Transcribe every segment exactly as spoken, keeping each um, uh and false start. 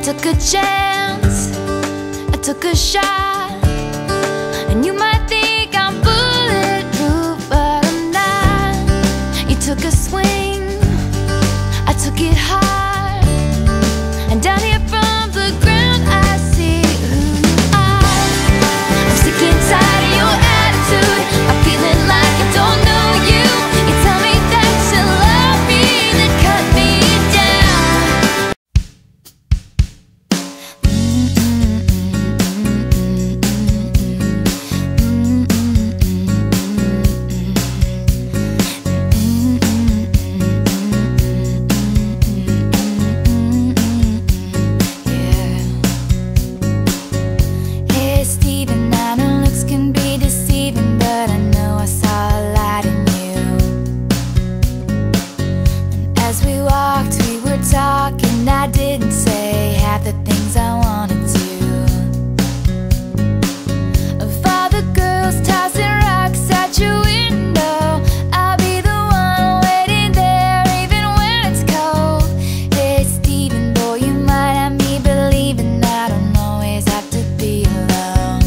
took a chance, I took a shot, and you might think I'm bulletproof, but I'm not. You took a swing, I took it hard, and down here from the ground I see who you are. I'm sick and tired of your attitude, I'm feeling like I don't know you. You tell me that you love me, then cut me down. Hey Steven, I know looks can be deceiving, but I know I saw a light in you. And as we walked, we were talking, I didn't say half the things I wanted to. Of all the girls tossing rocks at your window, I'll be the one waiting there even when it's cold. Hey Steven, boy, you might have me believing I don't always have to be alone.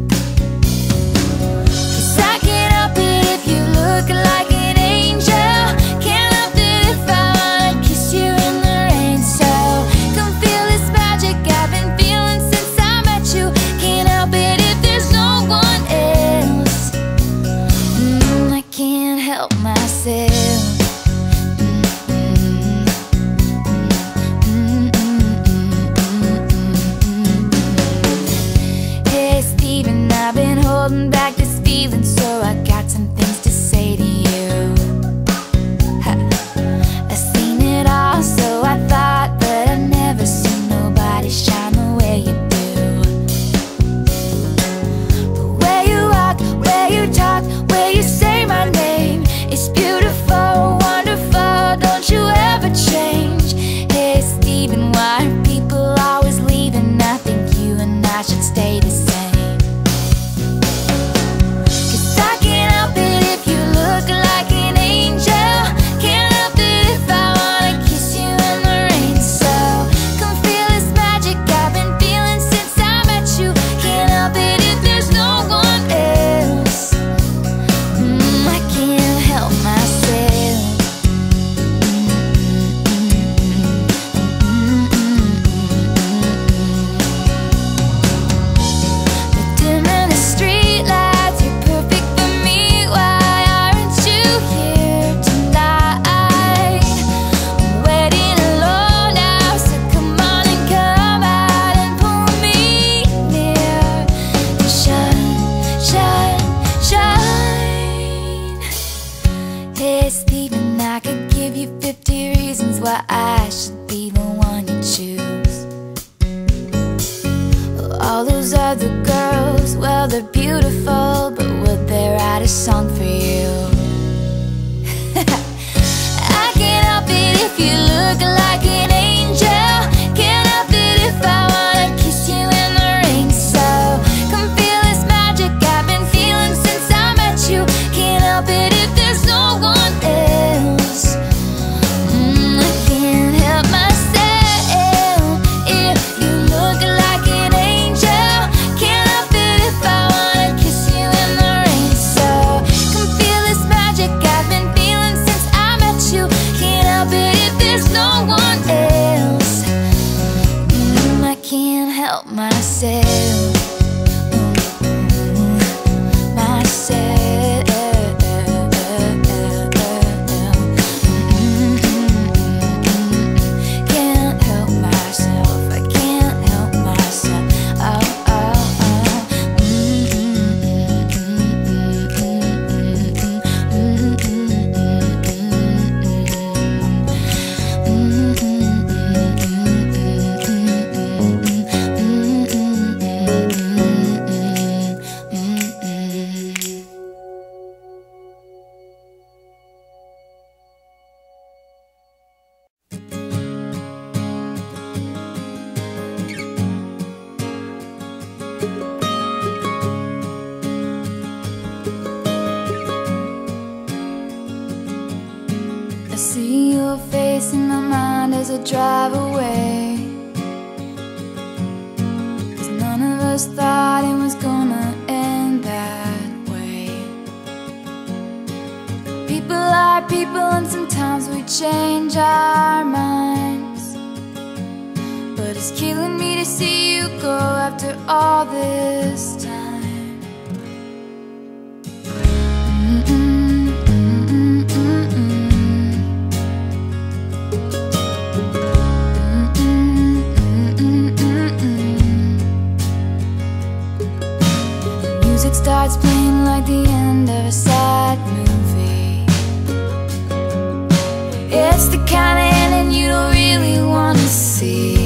'Cause I can't help it if you look like an angel. Can't help it if I wanna kiss you in the rain. So come feel this magic I've been feeling since I met you. Can't help it if there's no one else. Mm, I can't help myself. Hey Steven, I've been holding back this feeling, so I got some things to say to you. Ha. I've seen it all, so I thought, but I've never seen nobody shine the way you do. The way you walk, where you talk, where you say my name, it's beautiful, wonderful, don't you ever change. Hey Steven, why are people always leaving? I think you and I should stay the same. 'Cause I can't help it if you look like an angel. Can't help it if I wanna kiss you in the rain. So come feel this magic I've been feeling since I met you. Can't help it if there's no one else. Mm, I can't help myself. The dim and the street lights, you're perfect for me. Why aren't you here tonight? I'm waiting alone now, so come on and come out and pull me near. Shine, shine, shine. Hey Steven, I could give you fifty reasons why I should be the one you choose. All those other girls, well, they're beautiful, but would they write a song for you? I can't help it if you look like an angel. Can't help it if I wanna kiss you in the rain. So come feel this magic I've been feeling since I met you. Can't help it if there's no one else. Mm, I can't help myself if you look like an angel. Can't help it if I wanna kiss you in the rain. So come feel this magic I've been feeling since I met you. Can't help it if there's no one else. Mm, I can't help myself. Myself. Can't help myself. I can't help myself. Oh, oh, I see your face in my mind as I drive away. us thought it was gonna end that way. People are people, and sometimes we change our minds, but it's killing me to see you go after all this time. Music starts playing like the end of a sad movie. It's the kind of ending you don't really want to see.